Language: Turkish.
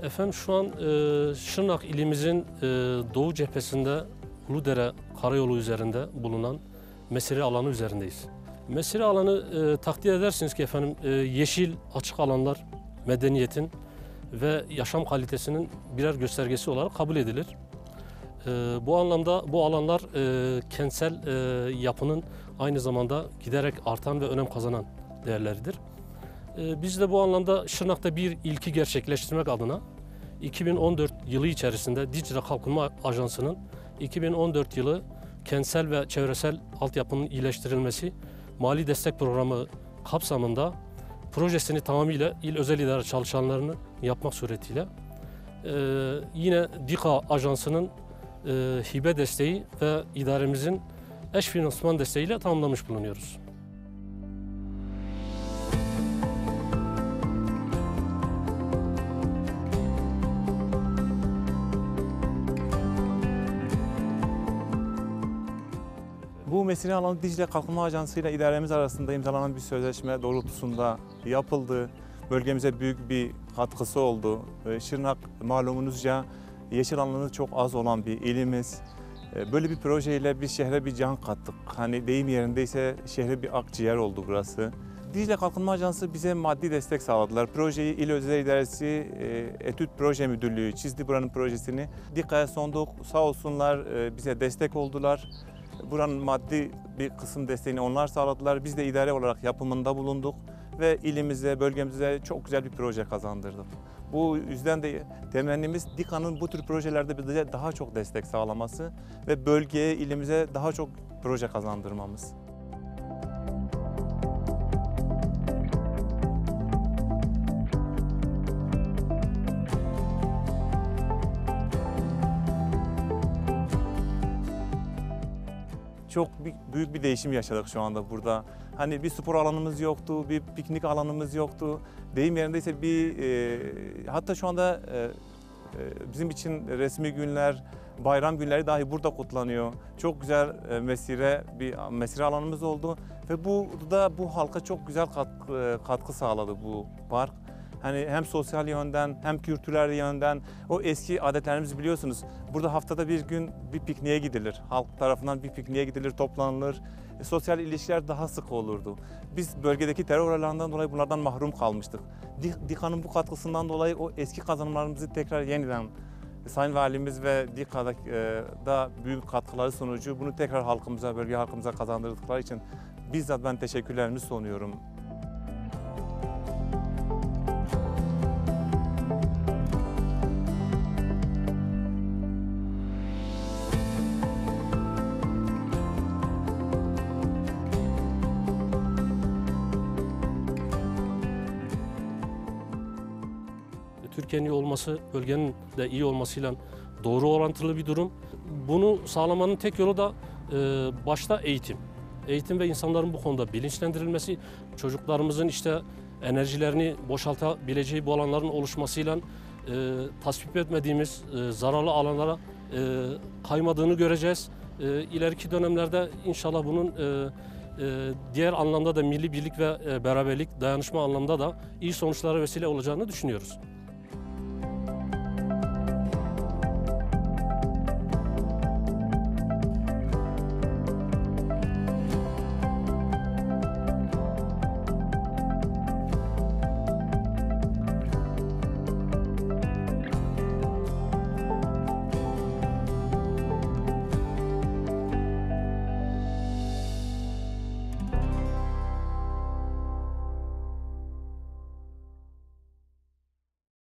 Efendim şu an Şırnak ilimizin doğu cephesinde Uludere Karayolu üzerinde bulunan mesire alanı üzerindeyiz. Mesire alanı takdir edersiniz ki efendim yeşil açık alanlar medeniyetin ve yaşam kalitesinin birer göstergesi olarak kabul edilir. Bu anlamda bu alanlar kentsel yapının aynı zamanda giderek artan ve önem kazanan değerleridir. Biz de bu anlamda Şırnak'ta bir ilki gerçekleştirmek adına 2014 yılı içerisinde Dicle Kalkınma Ajansı'nın 2014 yılı kentsel ve çevresel altyapının iyileştirilmesi mali destek programı kapsamında projesini tamamıyla il özel idare çalışanlarını yapmak suretiyle yine DİKA Ajansı'nın hibe desteği ve idaremizin eş finansman desteğiyle tamamlamış bulunuyoruz. Bu mesire alanı Dicle Kalkınma Ajansı ile idaremiz arasında imzalanan bir sözleşme doğrultusunda yapıldı. Bölgemize büyük bir katkısı oldu. Şırnak malumunuzca yeşil alanı çok az olan bir ilimiz. Böyle bir projeyle biz şehre bir can kattık. Hani deyim yerindeyse şehre bir akciğer oldu burası. Dicle Kalkınma Ajansı bize maddi destek sağladılar. Projeyi İl Özel İdaresi Etüt Proje Müdürlüğü çizdi buranın projesini. DİKA'ya sunduk. Sağ olsunlar bize destek oldular. Buranın maddi bir kısım desteğini onlar sağladılar. Biz de idare olarak yapımında bulunduk ve ilimize, bölgemize çok güzel bir proje kazandırdık. Bu yüzden de temennimiz DİKA'nın bu tür projelerde bize daha çok destek sağlaması ve bölgeye, ilimize daha çok proje kazandırmamız. Çok büyük bir değişim yaşadık şu anda burada. Hani bir spor alanımız yoktu, bir piknik alanımız yoktu. Deyim yerindeyse hatta şu anda bizim için resmi günler, bayram günleri dahi burada kutlanıyor. Çok güzel mesire alanımız oldu ve bu halka çok güzel katkı sağladı bu park. Hani hem sosyal yönden hem kültürel yönden o eski adetlerimizi biliyorsunuz. Burada haftada bir gün bir pikniğe gidilir. Halk tarafından bir pikniğe gidilir, toplanılır. Sosyal ilişkiler daha sık olurdu. Biz bölgedeki terör olaylarından dolayı bunlardan mahrum kalmıştık. DİKA'nın bu katkısından dolayı o eski kazanımlarımızı tekrar yeniden Sayın Valimiz ve DİKA'da büyük katkıları sonucu bunu tekrar halkımıza, bölge halkımıza kazandırdıkları için bizzat ben teşekkürlerimi sunuyorum. Türkiye'nin iyi olması, bölgenin de iyi olmasıyla doğru orantılı bir durum. Bunu sağlamanın tek yolu da başta eğitim. Eğitim ve insanların bu konuda bilinçlendirilmesi, çocuklarımızın işte enerjilerini boşaltabileceği bu alanların oluşmasıyla tasvip etmediğimiz zararlı alanlara kaymadığını göreceğiz. İleriki dönemlerde inşallah bunun diğer anlamda da milli birlik ve beraberlik, dayanışma anlamda da iyi sonuçlara vesile olacağını düşünüyoruz.